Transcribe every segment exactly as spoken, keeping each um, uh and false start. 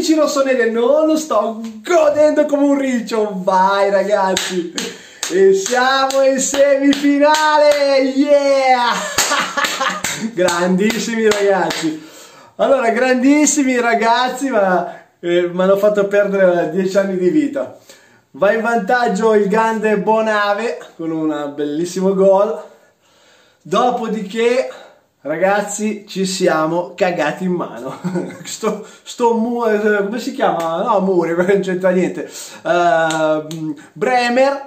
amici rossoneri, non lo sto godendo come un riccio. Vai ragazzi, e siamo in semifinale, yeah! Grandissimi ragazzi. Allora, grandissimi ragazzi, ma eh, mi hanno fatto perdere dieci anni di vita. Va in vantaggio il grande Bonave con un bellissimo gol. Dopodiché, ragazzi, ci siamo cagati in mano. sto, sto muro, come si chiama? No, Muri, non c'entra niente. Uh, Bremer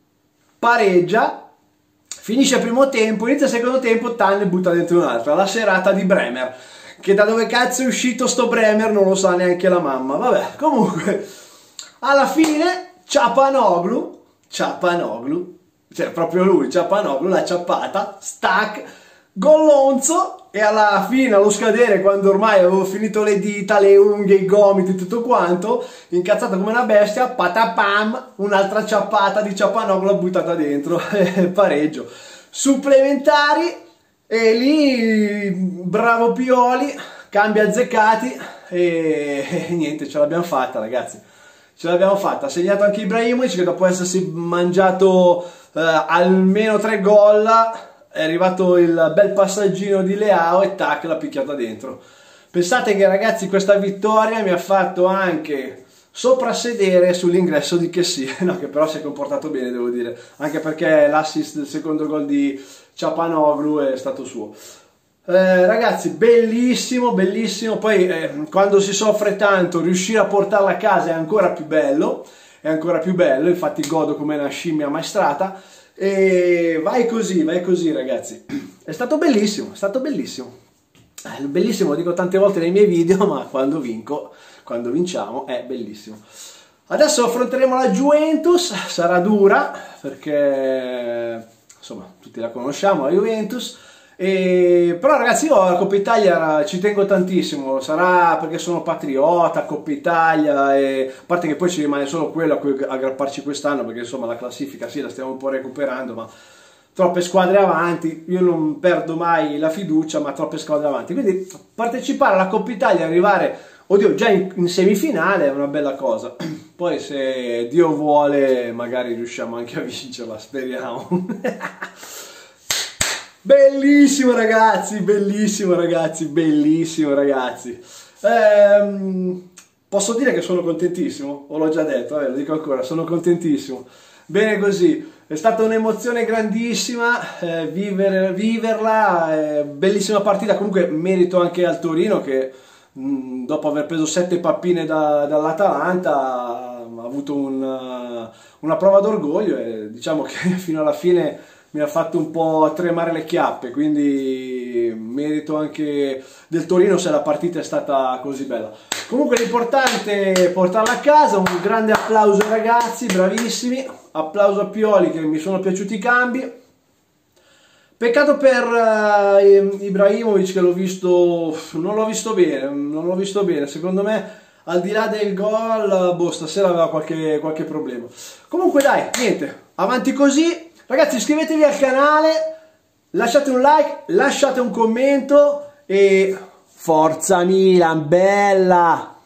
pareggia, finisce il primo tempo, inizia il secondo tempo, Tanne butta dentro un'altra. La serata di Bremer. Che da dove cazzo è uscito sto Bremer non lo sa neanche la mamma. Vabbè, comunque, alla fine Ciapanoglu, Ciapanoglu, cioè proprio lui, Ciapanoglu, la ciappata, stack, gollonzo, e alla fine, allo scadere, quando ormai avevo finito le dita, le unghie, i gomiti, tutto quanto, incazzato come una bestia, patapam, un'altra ciappata di Ciapanoglu buttata dentro, pareggio. Supplementari, e lì, bravo Pioli, cambia azzeccati, e, e niente, ce l'abbiamo fatta ragazzi. Ce l'abbiamo fatta, ha segnato anche Ibrahimovic che dopo essersi mangiato eh, almeno tre gol è arrivato il bel passaggino di Leao e tac, l'ha picchiata dentro. Pensate che ragazzi questa vittoria mi ha fatto anche soprassedere sull'ingresso di Kessie, no, che però si è comportato bene devo dire, anche perché l'assist del secondo gol di Ciapanoglu è stato suo. Eh, ragazzi, bellissimo, bellissimo. Poi eh, quando si soffre tanto riuscire a portarla a casa è ancora più bello, è ancora più bello, infatti godo come una scimmia ammaestrata. E vai così, vai così ragazzi, è stato bellissimo, è stato bellissimo, eh, bellissimo, lo dico tante volte nei miei video, ma quando vinco, quando vinciamo è bellissimo. Adesso affronteremo la Juventus, sarà dura perché insomma tutti la conosciamo, la Juventus. E, però ragazzi io alla Coppa Italia ci tengo tantissimo, sarà perché sono patriota, Coppa Italia, e a parte che poi ci rimane solo quello a cui aggrapparci quest'anno, perché insomma la classifica sì la stiamo un po' recuperando, ma troppe squadre avanti, io non perdo mai la fiducia, ma troppe squadre avanti, quindi partecipare alla Coppa Italia, arrivare, oddio, già in, in semifinale è una bella cosa, poi se Dio vuole magari riusciamo anche a vincerla, speriamo. Bellissimo ragazzi, bellissimo ragazzi, bellissimo ragazzi. Ehm, posso dire che sono contentissimo, o l'ho già detto, vabbè, lo dico ancora, sono contentissimo. Bene così, è stata un'emozione grandissima eh, viver, viverla, eh, bellissima partita, comunque merito anche al Torino che mh, dopo aver preso sette pappine da, dall'Atalanta ha avuto una, una prova d'orgoglio e diciamo che fino alla fine mi ha fatto un po' tremare le chiappe, quindi merito anche del Torino se la partita è stata così bella. Comunque l'importante è portarla a casa, un grande applauso ai ragazzi, bravissimi, applauso a Pioli che mi sono piaciuti i cambi. Peccato per uh, Ibrahimovic che l'ho visto, non l'ho visto bene, non l'ho visto bene, secondo me al di là del gol, boh, stasera aveva qualche, qualche problema. Comunque dai, niente, avanti così. Ragazzi iscrivetevi al canale, lasciate un like, lasciate un commento e forza Milan, bella!